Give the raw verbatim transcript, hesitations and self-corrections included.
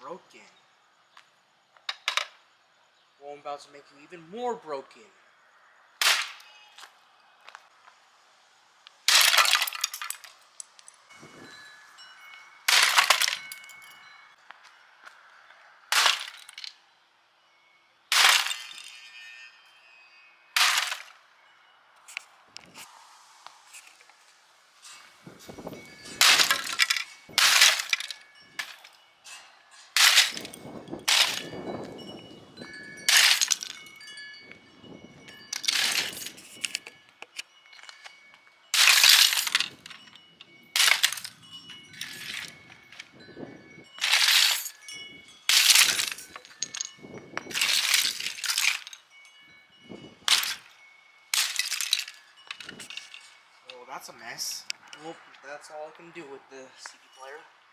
broken. Well, I'm about to make you even more broken. Well, that's a mess. Well, that's all I can do with the C D player.